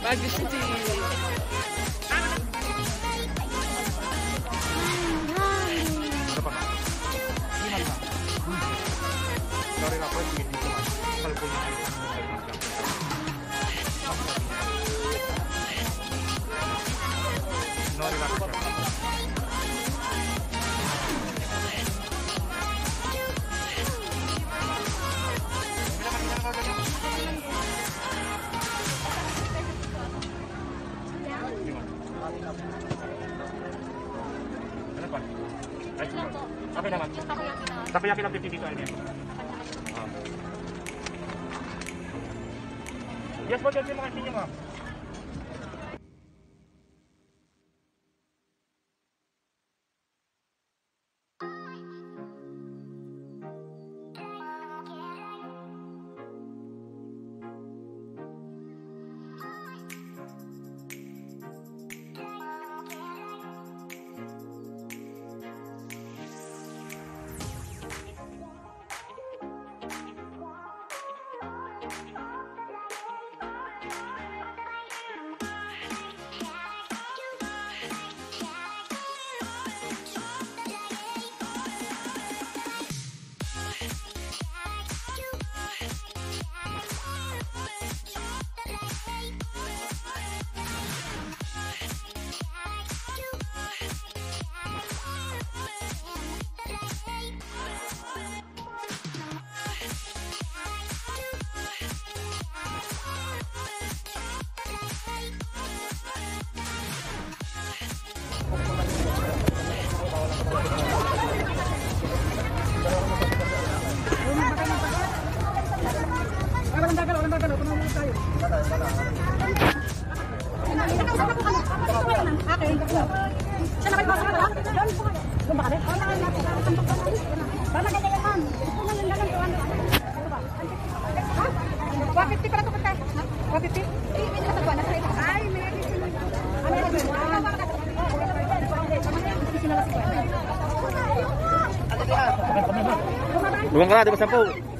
Baguio City. Ano pa? Hindi na. Sorry na po, hindi ko man. Salpo niya kayo. No relax siya. Ano pa? Ay, okay naman. Takoyaki lang 50 dito, Alvin. Yes po, dyan mga sinyo, ma'am. Luang ka na, di ba 10?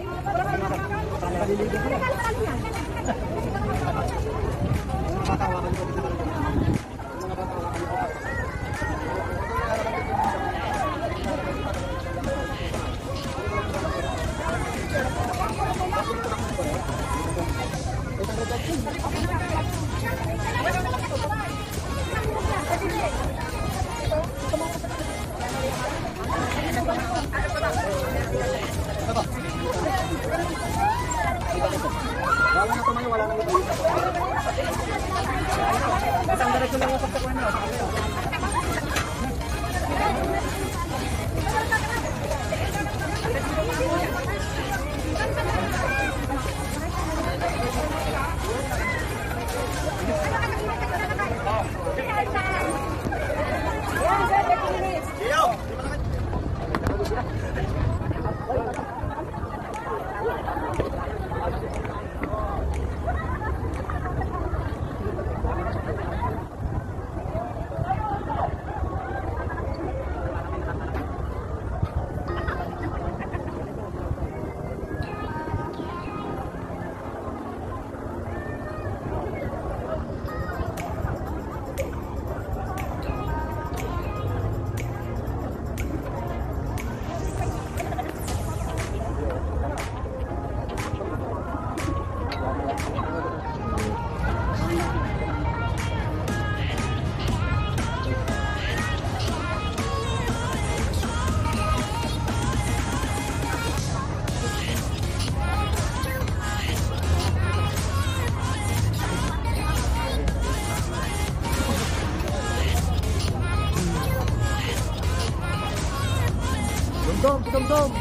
Dom.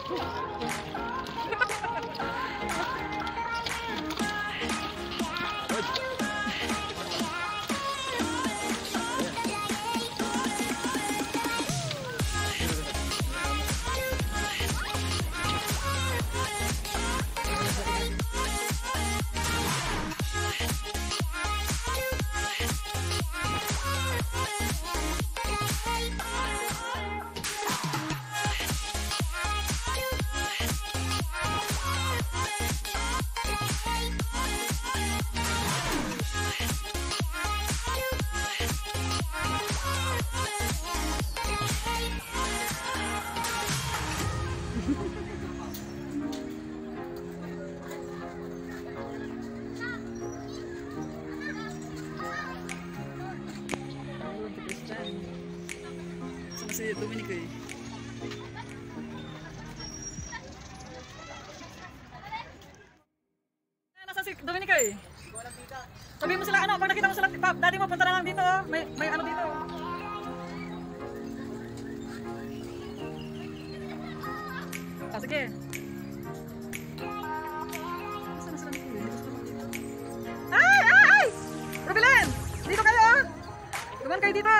Si Dominic eh. Nasaan si Dominic eh? Sabihin mo sila ano, pag nakita mo sila, daddy mo punta na lang dito oh. May ano dito. Ah, sige. Nasaan na sila dito? Ay! Ay! Ay! Rubilen! Dito kayo! Duman kayo dito!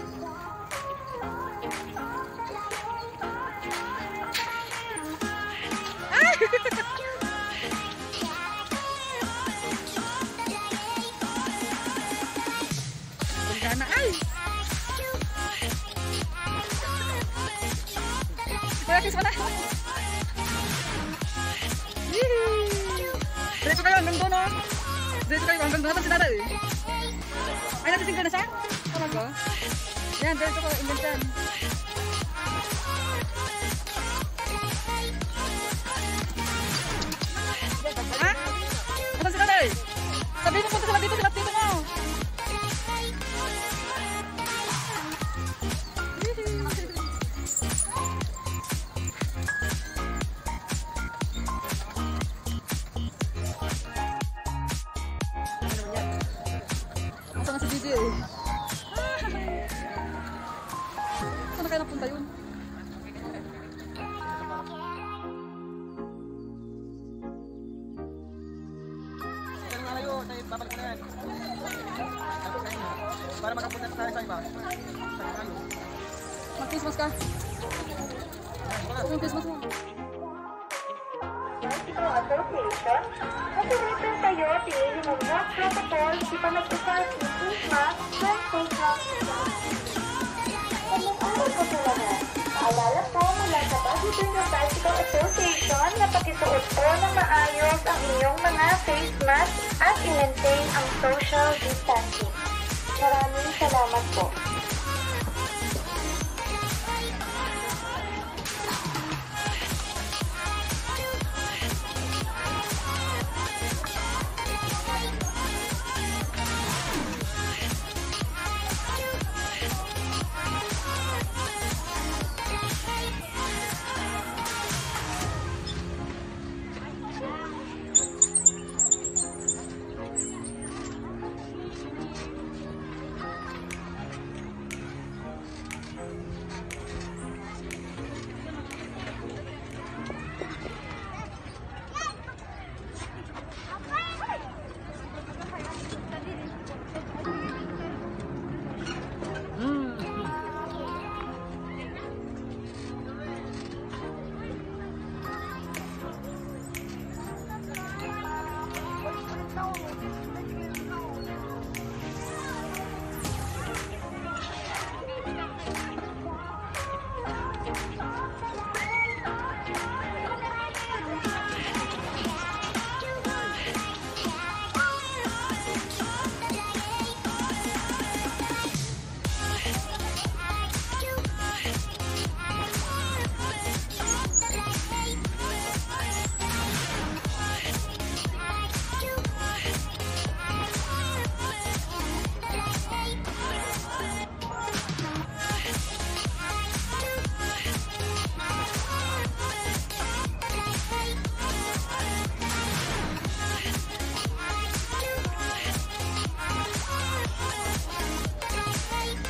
Gana ay. Kaya kiss mo na. Diretso kayo hanggang doon, oh. Diretso kayo hanggang doon. Naman si Dada eh. Ay, natising ka na siya? Tama ko? Yan, diretso ko. Hanggang dyan. Ha? Naman si Dada eh. Sabihin mo punta sila dito, sila dito mo. Saan si DJ eh? Saan na kayo napunta yun? Para makapunta tayo sa iba. Mag-Christmas ka? Mag-Christmas mo? Mexico Association, nag-return tayo pinili ng health protocol di pa nag-isal si Christmas and Safe House. Pag-araw ko talaga, naalala po mula sa Passenger ng Bicycle Association na pakisuot po na maayos ang inyong mga face mask at i-maintain ang social distancing. Maraming salamat po.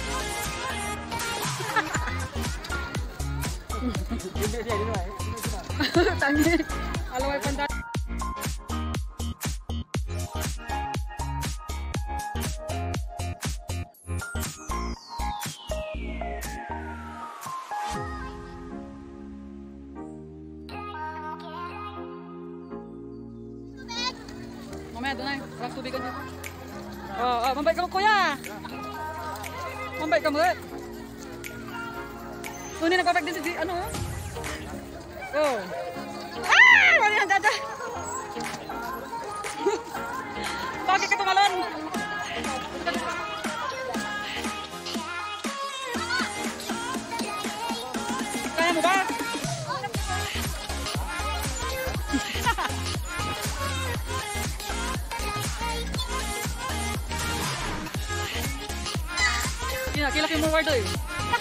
Hindi, hindi, hindi. Tangi. Alaway pandan. Mamaya doon na. Walang tubigan dito. Mambay ka mo kuya. Mambay ka mo. Kunin na perfect din si ano. Oh. Ah! Wala yan dada. Bakit ka tumalon? Kaya mo ba? Kilaki mo word eh.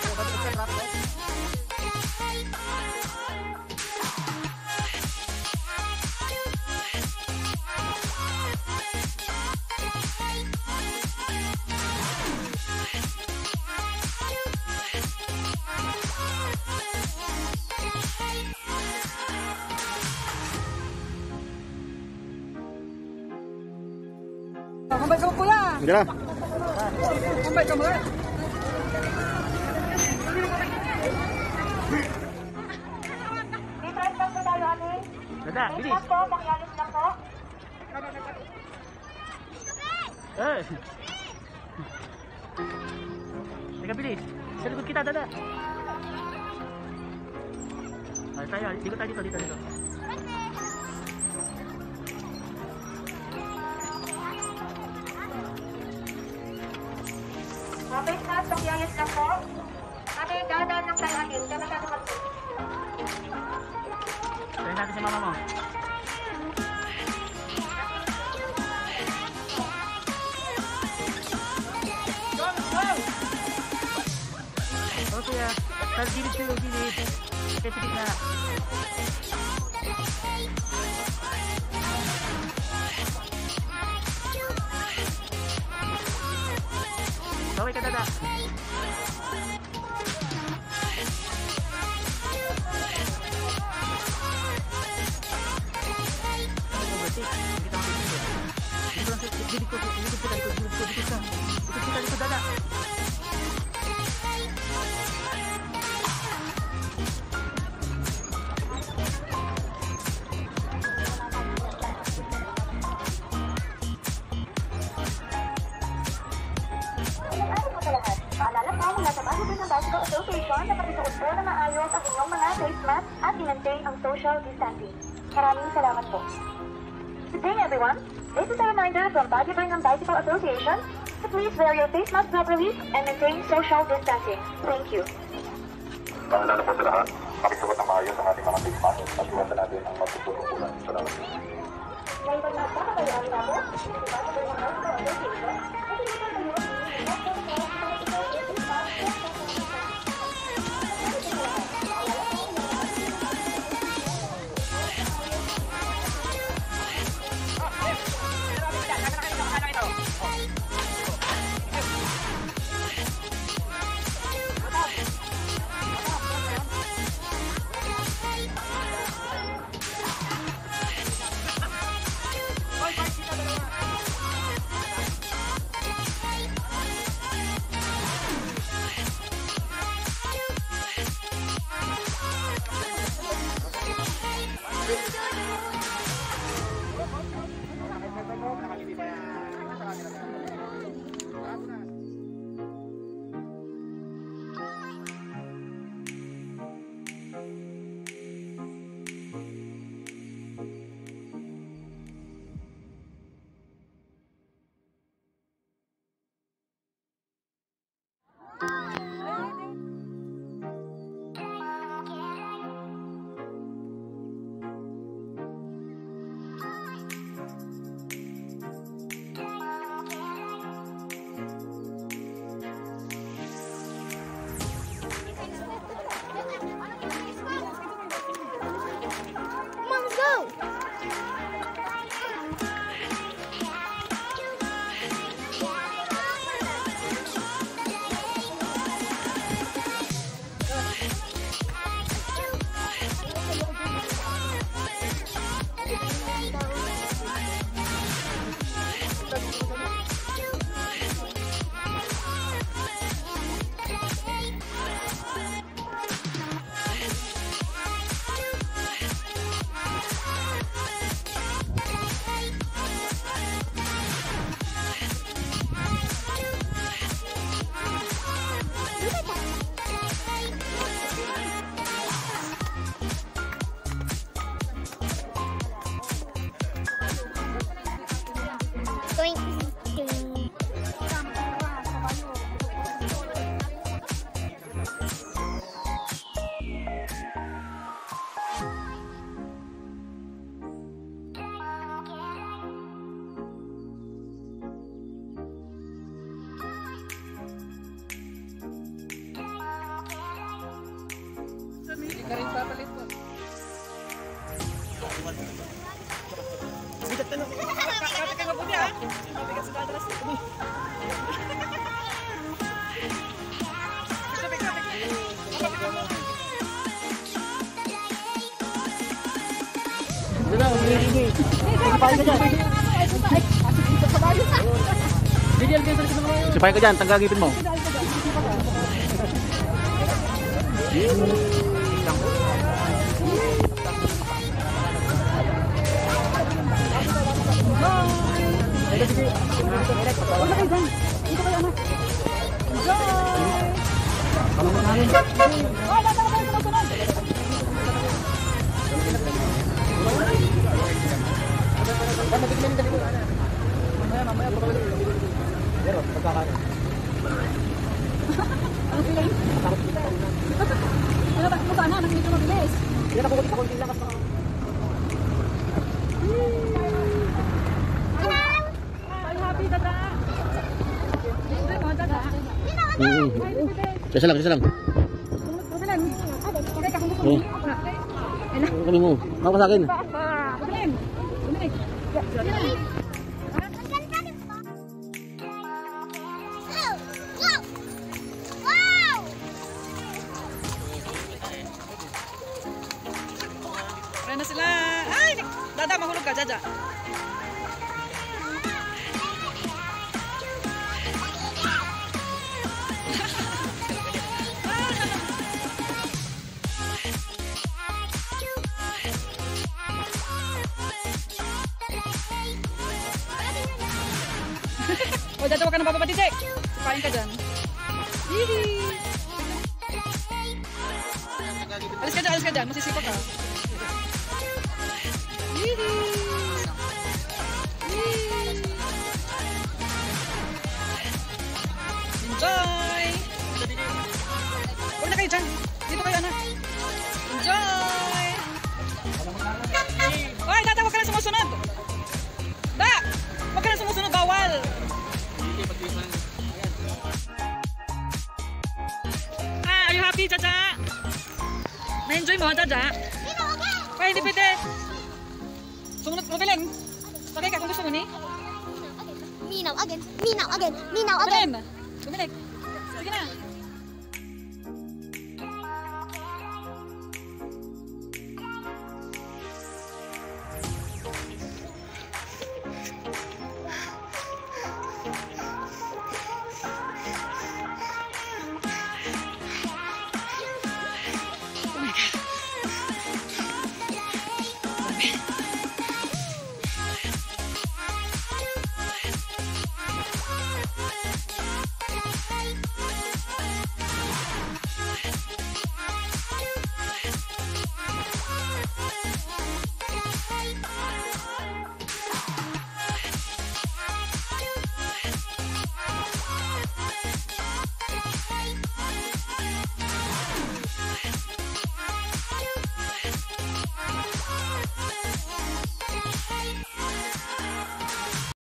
Mambay ka mo kuya. Hindi na. Mambay ka mo eh. Lipat lang po tayo, ate. Dada, bilis. Lipat po, pakialis lang po. Eh. Teka, bilis. Sa likod kita, dada. Ay, tayo. Dito tayo, dito. Okay, lahat, pakialis lang po. Ate, dadaan lang tayo, ate. Kaya masyado mag- Tayo natin si mama mo. Okay, sa gilid kayo, gilid. Specific na. Baway ka, dada. Likod dada. Paalala po mula sa Philippine Bicycle Association na pakisuot po na maayos ang inyong mga face mask at i-maintain ang social distancing. Maraming salamat po. Good day everyone. This is a reminder from Philippine Bicycle Association to please wear your face mask properly and maintain social distancing. Thank you. Paalala po sa lahat, pakisuot na maayos ang ating mga face mask at iwasan natin ang magpupulukulan. Salamat po. May magpapakayaan na po. Philippine Bicycle Association. palit po. Kati kayo mabuti ha. Mabigat sa dadras. Sipay ka dyan, tanggagipin mo. Kasi lang. Kami mo. Mau sa akin. Kaya na sila. Ay, Dada, mahulog ka, Jaja. O, Jaja, wag ka na bababatitik. Sipain ka dyan. Hihi. Alis ka dyan. Masisipa ka. Hihi. Enjoy! Huwag na kayo dyan. Dito kayo, anak. Enjoy! Oy, Dada, huwag ka na sumusunod. Da! Huwag ka na sumusunod. Bawal. Are you happy, Jaja? Na-enjoy mo, Jaja? Ay, hindi pwede. Sumunod mo, Belen. Sakay ka kung gusto mo ni. Me now again. Belen, bumalik. Sige na.